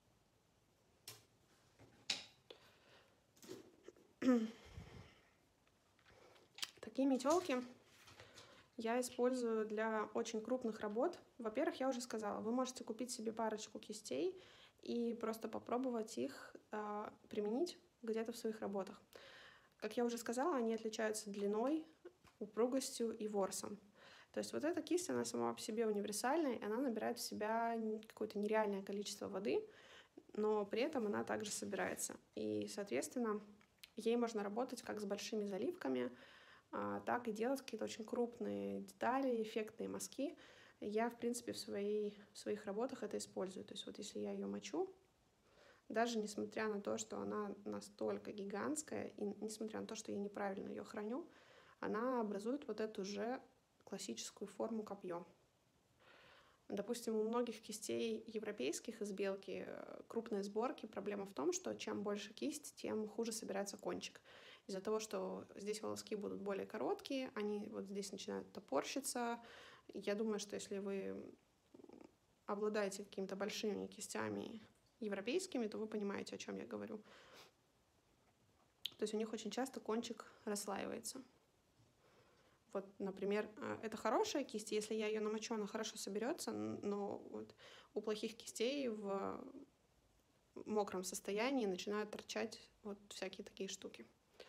Такие метелки я использую для очень крупных работ. Во-первых, я уже сказала, вы можете купить себе парочку кистей и просто попробовать их э, применить где-то в своих работах. Как я уже сказала, они отличаются длиной, упругостью и ворсом. То есть вот эта кисть, она сама по себе универсальная, и она набирает в себя какое-то нереальное количество воды, но при этом она также собирается. И, соответственно, ей можно работать как с большими заливками, так и делать какие-то очень крупные детали, эффектные мазки. Я, в принципе, в, своей, в своих работах это использую. То есть вот если я ее мочу, даже несмотря на то, что она настолько гигантская, и несмотря на то, что я неправильно ее храню, она образует вот эту же классическую форму копье. Допустим, у многих кистей европейских из белки крупные сборки. Проблема в том, что чем больше кисть, тем хуже собирается кончик. Из-за того, что здесь волоски будут более короткие, они вот здесь начинают топорщиться. Я думаю, что если вы обладаете какими-то большими кистями европейскими, то вы понимаете, о чем я говорю. То есть у них очень часто кончик расслаивается. Вот, например, это хорошая кисть, если я ее намочу, она хорошо соберется, но вот у плохих кистей в мокром состоянии начинают торчать вот всякие такие штуки.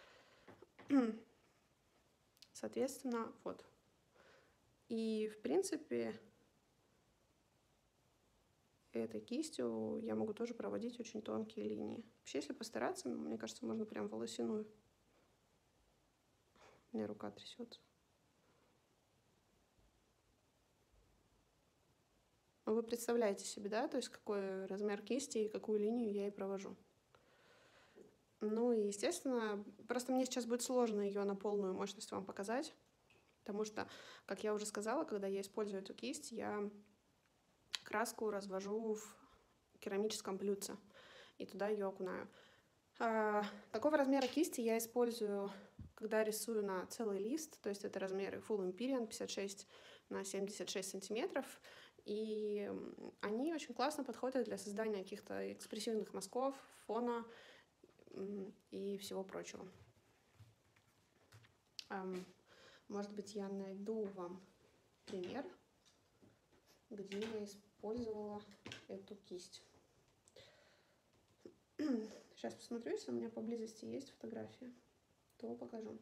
Соответственно, вот. И, в принципе, этой кистью я могу тоже проводить очень тонкие линии. Вообще, если постараться, мне кажется, можно прям волосяную. У меня рука трясется. Вы представляете себе, да, то есть какой размер кисти и какую линию я и провожу. Ну и, естественно, просто мне сейчас будет сложно ее на полную мощность вам показать, потому что, как я уже сказала, когда я использую эту кисть, я краску развожу в керамическом блюдце и туда ее окунаю. А, такого размера кисти я использую, когда рисую на целый лист, то есть это размеры Full Empyrean пятьдесят шесть на семьдесят шесть сантиметров, и они очень классно подходят для создания каких-то экспрессивных мазков, фона и всего прочего. Может быть, я найду вам пример, где я использовала эту кисть. Сейчас посмотрю, если у меня поблизости есть фотография, то покажу.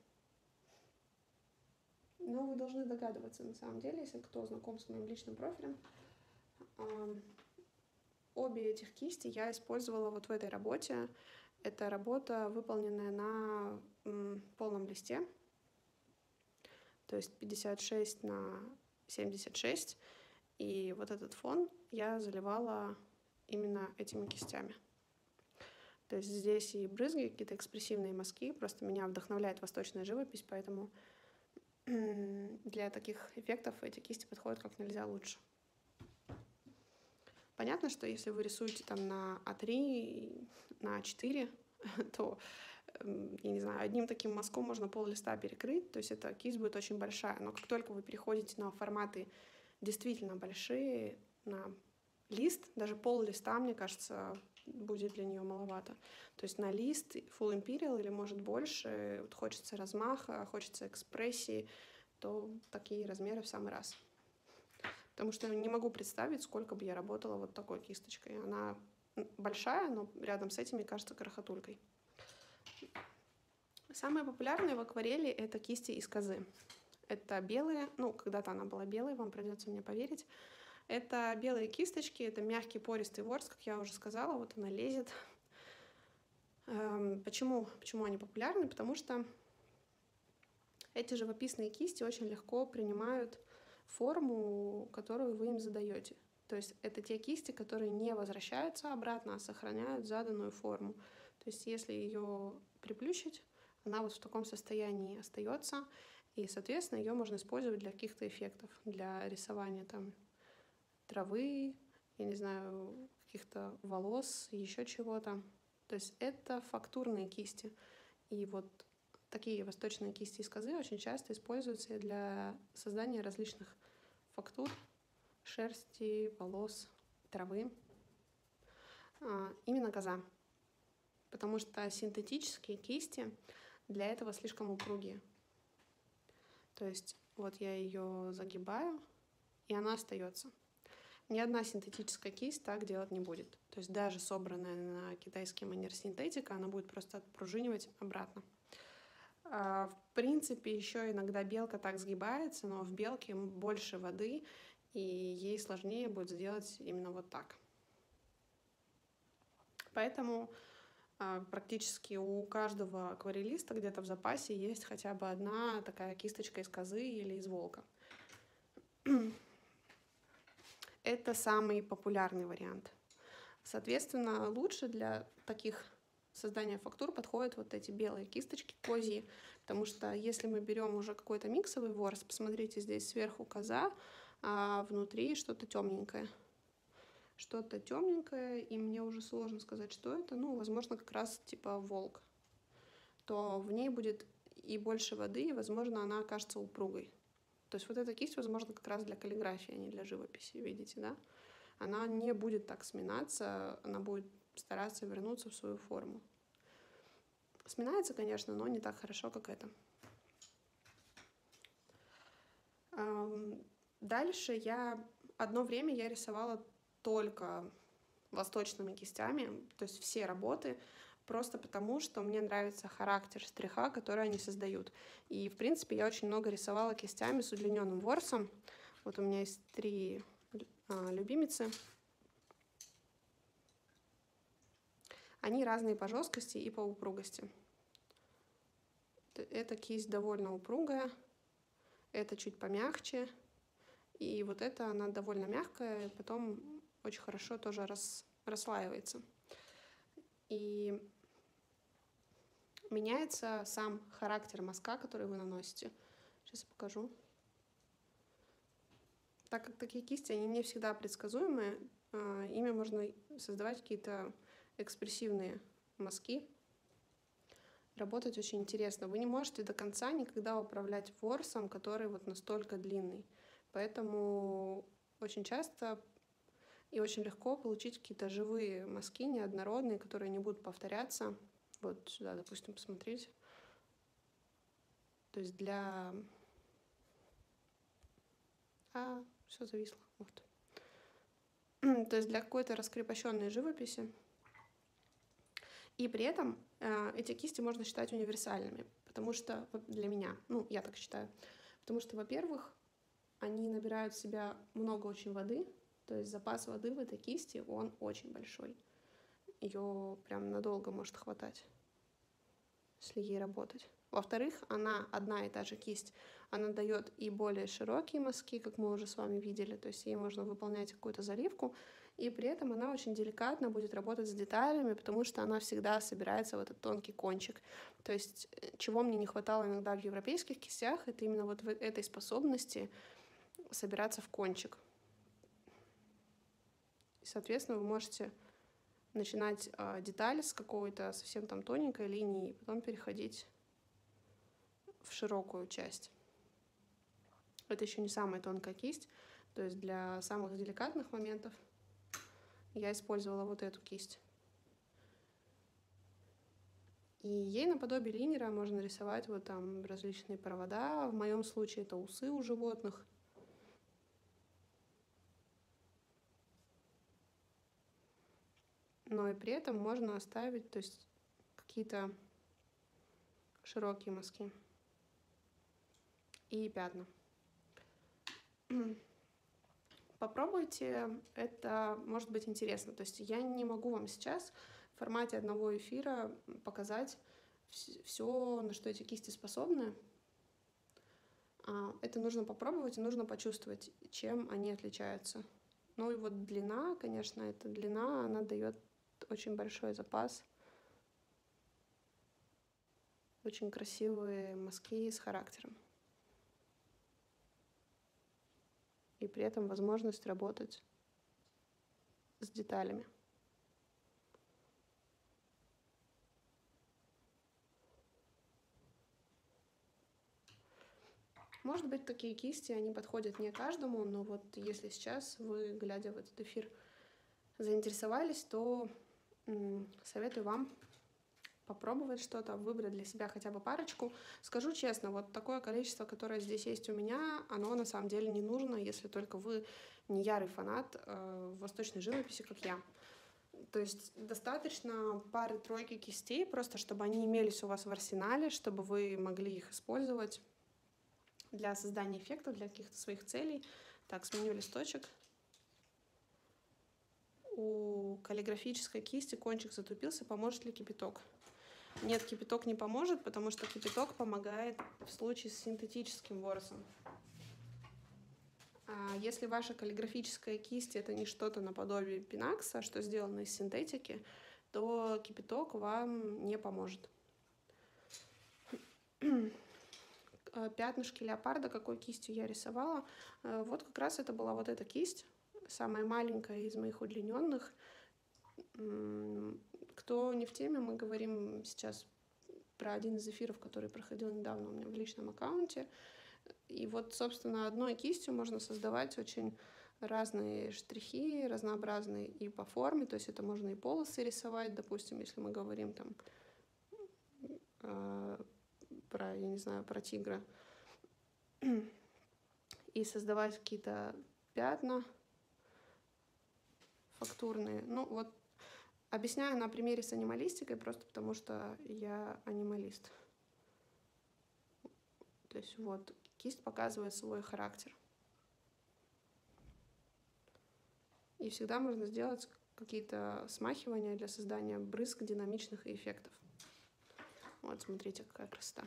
Но вы должны догадываться, на самом деле, если кто знаком с моим личным профилем. Обе этих кисти я использовала вот в этой работе. Это работа, выполненная на полном листе, то есть пятьдесят шесть на семьдесят шесть. И вот этот фон я заливала именно этими кистями. То есть здесь и брызги, какие-то экспрессивные мазки. Просто меня вдохновляет восточная живопись, поэтому для таких эффектов эти кисти подходят как нельзя лучше. Понятно, что если вы рисуете там на а три, на а четыре, то, я не знаю, одним таким мазком можно пол листа перекрыть, то есть эта кисть будет очень большая. Но как только вы переходите на форматы действительно большие, на лист, даже пол листа, мне кажется, будет для нее маловато. То есть на лист Full Imperial или, может, больше, вот хочется размаха, хочется экспрессии, то такие размеры в самый раз. Потому что не могу представить, сколько бы я работала вот такой кисточкой. Она большая, но рядом с этими кажется крохотулькой. Самые популярные в акварели — это кисти из козы. Это белые, ну, когда-то она была белой, вам придется мне поверить. Это белые кисточки, это мягкий пористый ворс, как я уже сказала, вот она лезет. Почему, почему они популярны? Потому что эти живописные кисти очень легко принимают форму, которую вы им задаете. То есть это те кисти, которые не возвращаются обратно, а сохраняют заданную форму. То есть если ее приплющить, она вот в таком состоянии остается, и, соответственно, ее можно использовать для каких-то эффектов, для рисования там травы, я не знаю, каких-то волос, еще чего-то. То есть это фактурные кисти. И вот такие восточные кисти из козы очень часто используются для создания различных фактур, шерсти, волос, травы. А, именно коза. Потому что синтетические кисти для этого слишком упругие. То есть вот я ее загибаю, и она остается. Ни одна синтетическая кисть так делать не будет. То есть даже собранная на китайский манер синтетика, она будет просто отпружинивать обратно. В принципе, еще иногда белка так сгибается, но в белке больше воды, и ей сложнее будет сделать именно вот так. Поэтому практически у каждого акварелиста где-то в запасе есть хотя бы одна такая кисточка из козы или из волка. Это самый популярный вариант. Соответственно, лучше для таких создания фактур подходят вот эти белые кисточки козьи, потому что если мы берем уже какой-то миксовый ворс, посмотрите, здесь сверху коза, а внутри что-то темненькое. Что-то темненькое, и мне уже сложно сказать, что это. Ну, возможно, как раз типа волк. То в ней будет и больше воды, и, возможно, она окажется упругой. То есть вот эта кисть, возможно, как раз для каллиграфии, а не для живописи, видите, да? Она не будет так сминаться, она будет стараться вернуться в свою форму. Сминается, конечно, но не так хорошо, как это. Дальше я одно время я рисовала только восточными кистями, то есть все работы, просто потому, что мне нравится характер штриха, который они создают. И, в принципе, я очень много рисовала кистями с удлиненным ворсом. Вот у меня есть три а, любимицы. Они разные по жесткости и по упругости. Эта кисть довольно упругая, это чуть помягче, и вот эта она довольно мягкая, потом очень хорошо тоже рас, расслаивается. И меняется сам характер мазка, который вы наносите. Сейчас я покажу. Так как такие кисти, они не всегда предсказуемые, ими можно создавать какие-то экспрессивные мазки. Работать очень интересно. Вы не можете до конца никогда управлять ворсом, который вот настолько длинный. Поэтому очень часто и очень легко получить какие-то живые мазки, неоднородные, которые не будут повторяться. Вот сюда, допустим, посмотрите. То есть для... А, все зависло. Вот. То есть для какой-то раскрепощенной живописи. И при этом э, эти кисти можно считать универсальными, потому что для меня, ну, я так считаю, потому что, во-первых, они набирают в себя много очень воды, то есть запас воды в этой кисти, он очень большой. Ее прям надолго может хватать, если ей работать. Во-вторых, она одна и та же кисть, она дает и более широкие мазки, как мы уже с вами видели, то есть ей можно выполнять какую-то заливку, и при этом она очень деликатно будет работать с деталями, потому что она всегда собирается в этот тонкий кончик. То есть чего мне не хватало иногда в европейских кистях, это именно вот в этой способности собираться в кончик. И, соответственно, вы можете начинать э, деталь с какой-то совсем там тоненькой линии, и потом переходить в широкую часть. Это еще не самая тонкая кисть, то есть для самых деликатных моментов я использовала вот эту кисть. И ей наподобие линера можно рисовать вот там различные провода. В моем случае это усы у животных. Но и при этом можно оставить, то есть какие-то широкие мазки и пятна. Попробуйте, это может быть интересно. То есть я не могу вам сейчас в формате одного эфира показать все, на что эти кисти способны. Это нужно попробовать и нужно почувствовать, чем они отличаются. Ну и вот длина, конечно, эта длина, она дает очень большой запас. Очень красивые мазки с характером. И при этом возможность работать с деталями. Может быть, такие кисти, они подходят не каждому, но вот если сейчас вы, глядя в этот эфир, заинтересовались, то м, советую вам попробовать что-то, выбрать для себя хотя бы парочку. Скажу честно, вот такое количество, которое здесь есть у меня, оно на самом деле не нужно, если только вы не ярый фанат э, восточной живописи, как я. То есть достаточно пары-тройки кистей, просто чтобы они имелись у вас в арсенале, чтобы вы могли их использовать для создания эффектов, для каких-то своих целей. Так, сменю листочек. У каллиграфической кисти кончик затупился, поможет ли кипяток? Нет, кипяток не поможет, потому что кипяток помогает в случае с синтетическим ворсом. А если ваша каллиграфическая кисть это не что-то наподобие пинакса, что сделано из синтетики, то кипяток вам не поможет. Пятнышки леопарда, какой кистью я рисовала. Вот как раз это была вот эта кисть, самая маленькая из моих удлиненных. Кто не в теме, мы говорим сейчас про один из эфиров, который проходил недавно у меня в личном аккаунте. И вот, собственно, одной кистью можно создавать очень разные штрихи, разнообразные и по форме. То есть это можно и полосы рисовать, допустим, если мы говорим там э, про, я не знаю, про тигра. И создавать какие-то пятна фактурные. Ну, вот объясняю на примере с анималистикой, просто потому что я анималист. То есть вот кисть показывает свой характер. И всегда можно сделать какие-то смахивания для создания брызг, динамичных эффектов. Вот, смотрите, какая красота.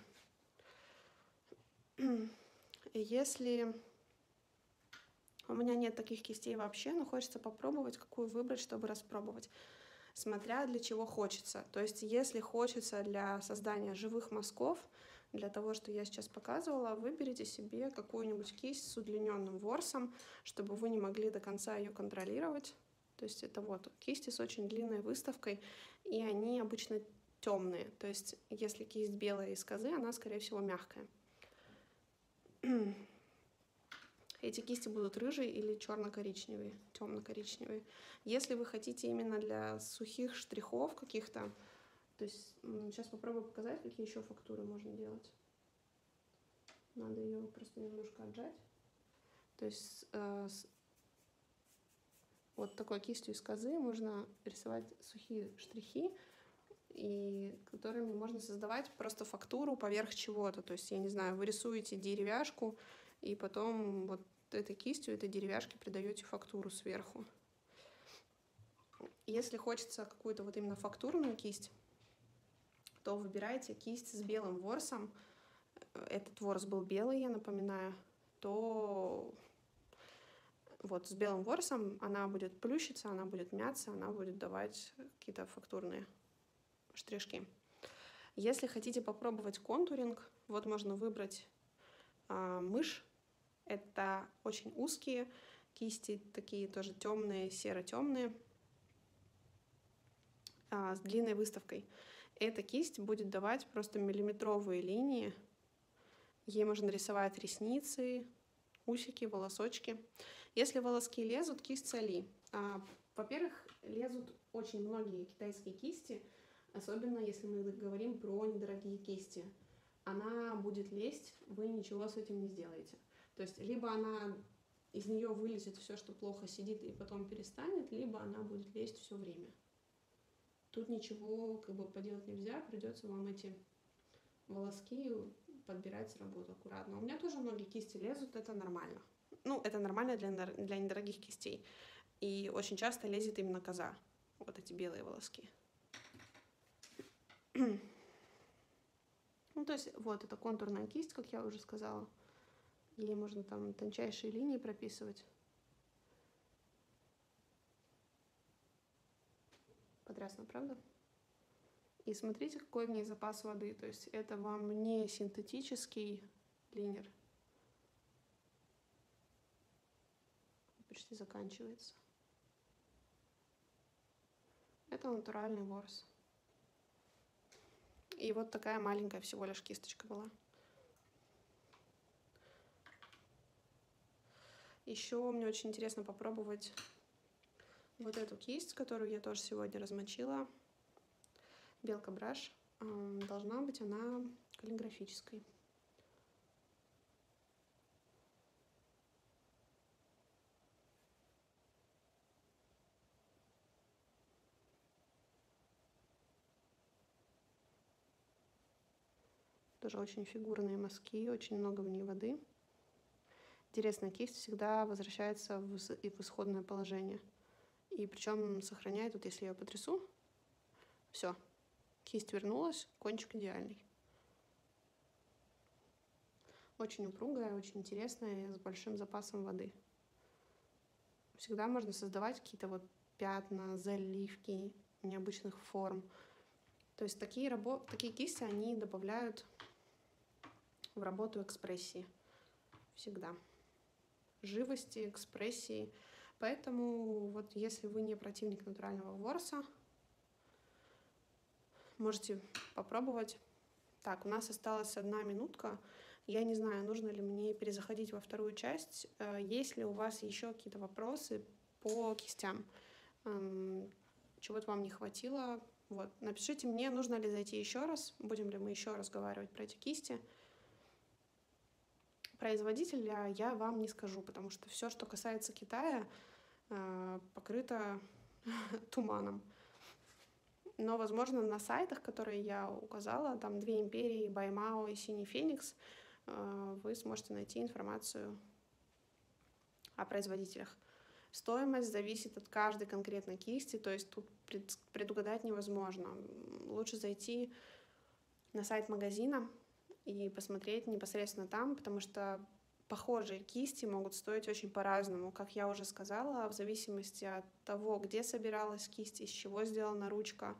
Если у меня нет таких кистей вообще, но хочется попробовать, какую выбрать, чтобы распробовать, смотря для чего хочется. То есть, если хочется для создания живых мазков, для того, что я сейчас показывала, выберите себе какую-нибудь кисть с удлиненным ворсом, чтобы вы не могли до конца ее контролировать. То есть это вот кисти с очень длинной выставкой, и они обычно темные. То есть если кисть белая из козы, она, скорее всего, мягкая. Эти кисти будут рыжие или черно-коричневые, темно-коричневые. Если вы хотите именно для сухих штрихов каких-то, то есть сейчас попробую показать, какие еще фактуры можно делать. Надо ее просто немножко отжать. То есть э, с, вот такой кистью из козы можно рисовать сухие штрихи, и которыми можно создавать просто фактуру поверх чего-то. То есть, я не знаю, вы рисуете деревяшку, и потом вот этой кистью, этой деревяшке придаете фактуру сверху. Если хочется какую-то вот именно фактурную кисть, то выбирайте кисть с белым ворсом. Этот ворс был белый, я напоминаю. То вот с белым ворсом она будет плющиться, она будет мяться, она будет давать какие-то фактурные штришки. Если хотите попробовать контуринг, вот можно выбрать а, мышь. Это очень узкие кисти, такие тоже темные, серо-темные, а, с длинной выставкой. Эта кисть будет давать просто миллиметровые линии. Ей можно рисовать ресницы, усики, волосочки. Если волоски лезут, кисть соли. А, во-первых, лезут очень многие китайские кисти, особенно если мы говорим про недорогие кисти. Она будет лезть, вы ничего с этим не сделаете. То есть либо она из нее вылезет все, что плохо сидит, и потом перестанет, либо она будет лезть все время. Тут ничего как бы поделать нельзя, придется вам эти волоски подбирать с работы аккуратно. У меня тоже многие кисти лезут, это нормально. Ну, это нормально для, для недорогих кистей. И очень часто лезет именно коза, вот эти белые волоски. Ну, то есть, вот, это контурная кисть, как я уже сказала. Ей можно там тончайшие линии прописывать. Потрясно, правда? И смотрите, какой в ней запас воды. То есть, это вам не синтетический линер. Почти заканчивается. Это натуральный ворс. И вот такая маленькая всего лишь кисточка была. Еще мне очень интересно попробовать вот эту кисть, которую я тоже сегодня размочила. Белка браш. Должна быть она каллиграфической. Тоже очень фигурные мазки, очень много в ней воды. Интересная кисть всегда возвращается в исходное положение. И причем сохраняет, вот если я потрясу, все, кисть вернулась, кончик идеальный. Очень упругая, очень интересная, с большим запасом воды. Всегда можно создавать какие-то вот пятна, заливки необычных форм. То есть такие, рабо- такие кисти, они добавляют в работу экспрессии. Всегда. Живости, экспрессии. Поэтому вот если вы не противник натурального ворса, можете попробовать. Так, у нас осталась одна минутка. Я не знаю, нужно ли мне перезаходить во вторую часть. Есть ли у вас еще какие-то вопросы по кистям? Чего-то вам не хватило? Вот. Напишите мне, нужно ли зайти еще раз, будем ли мы еще разговаривать про эти кисти. Производителя я вам не скажу, потому что все, что касается Китая, покрыто туманом. Но, возможно, на сайтах, которые я указала, там две империи, Баймао и Синий Феникс, вы сможете найти информацию о производителях. Стоимость зависит от каждой конкретной кисти, то есть тут предугадать невозможно. Лучше зайти на сайт магазина и посмотреть непосредственно там, потому что похожие кисти могут стоить очень по-разному. Как я уже сказала, в зависимости от того, где собиралась кисть, из чего сделана ручка,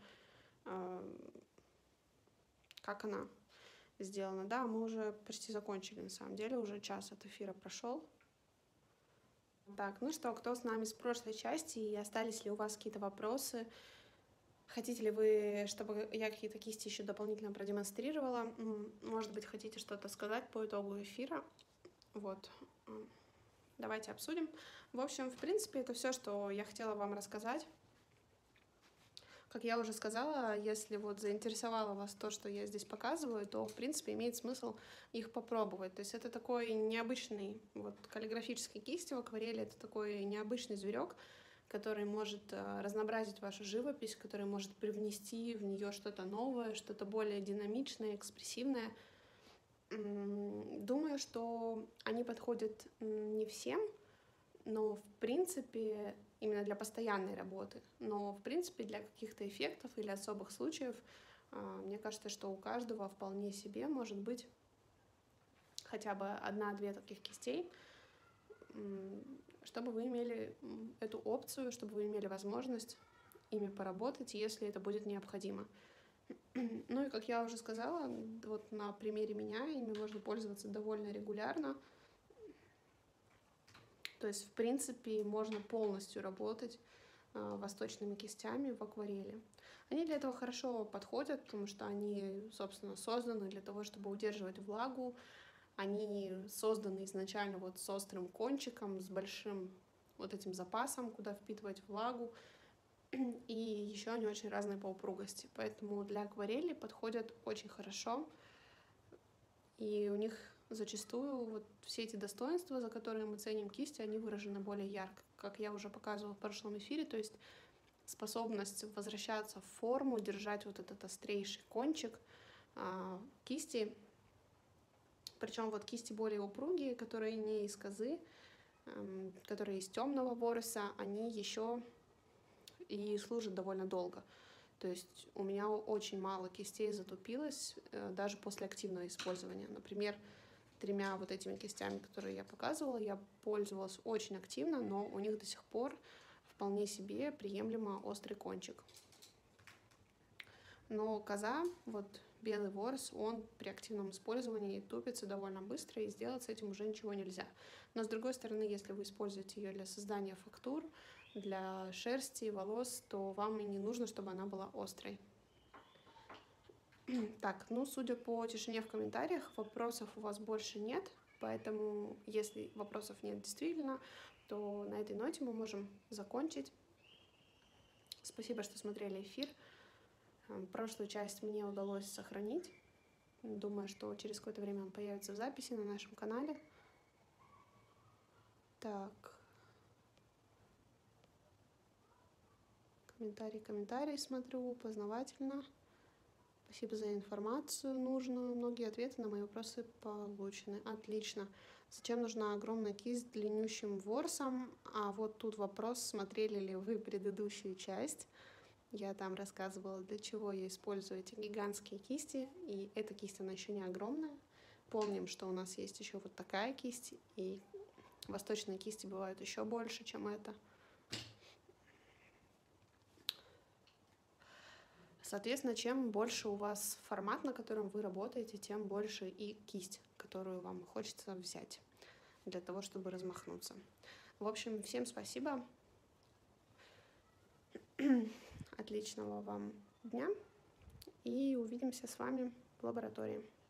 как она сделана. Да, мы уже почти закончили, на самом деле, уже час от эфира прошел. Так, ну что, кто с нами с прошлой части и остались ли у вас какие-то вопросы? Хотите ли вы, чтобы я какие-то кисти еще дополнительно продемонстрировала? Может быть, хотите что-то сказать по итогу эфира? Вот, давайте обсудим. В общем, в принципе, это все, что я хотела вам рассказать. Как я уже сказала, если вот заинтересовало вас то, что я здесь показываю, то, в принципе, имеет смысл их попробовать. То есть это такой необычный, вот каллиграфический кисти в акварели, это такой необычный зверек, который может разнообразить вашу живопись, который может привнести в нее что-то новое, что-то более динамичное, экспрессивное. Думаю, что они подходят не всем, но в принципе именно для постоянной работы, но в принципе для каких-то эффектов или особых случаев, мне кажется, что у каждого вполне себе может быть хотя бы одна-две таких кистей, чтобы вы имели эту опцию, чтобы вы имели возможность ими поработать, если это будет необходимо. Ну и, как я уже сказала, вот на примере меня ими можно пользоваться довольно регулярно. То есть, в принципе, можно полностью работать э, восточными кистями в акварели. Они для этого хорошо подходят, потому что они, собственно, созданы для того, чтобы удерживать влагу. Они созданы изначально вот с острым кончиком, с большим вот этим запасом, куда впитывать влагу. И еще они очень разные по упругости, поэтому для акварели подходят очень хорошо. И у них зачастую вот все эти достоинства, за которые мы ценим кисти, они выражены более ярко, как я уже показывала в прошлом эфире, то есть способность возвращаться в форму, держать вот этот острейший кончик а, кисти, причем вот кисти более упругие, которые не из козы, а, которые из темного вороса, они еще и служат довольно долго. То есть у меня очень мало кистей затупилось даже после активного использования. Например, тремя вот этими кистями, которые я показывала, я пользовалась очень активно, но у них до сих пор вполне себе приемлемо острый кончик. Но коза, вот белый ворс, он при активном использовании тупится довольно быстро, и сделать с этим уже ничего нельзя. Но с другой стороны, если вы используете ее для создания фактур, для шерсти, волос, то вам и не нужно, чтобы она была острой. Так, ну, судя по тишине в комментариях, вопросов у вас больше нет, поэтому, если вопросов нет действительно, то на этой ноте мы можем закончить. Спасибо, что смотрели эфир. Прошлую часть мне удалось сохранить. Думаю, что через какое-то время он появится в записи на нашем канале. Так. Комментарий, комментарий смотрю, познавательно. Спасибо за информацию нужную. Многие ответы на мои вопросы получены. Отлично. Зачем нужна огромная кисть с длиннющим ворсом? А вот тут вопрос, смотрели ли вы предыдущую часть. Я там рассказывала, для чего я использую эти гигантские кисти. И эта кисть, она еще не огромная. Помним, что у нас есть еще вот такая кисть. И восточные кисти бывают еще больше, чем эта. Соответственно, чем больше у вас формат, на котором вы работаете, тем больше и кисть, которую вам хочется взять для того, чтобы размахнуться. В общем, всем спасибо. Отличного вам дня. И увидимся с вами в лаборатории.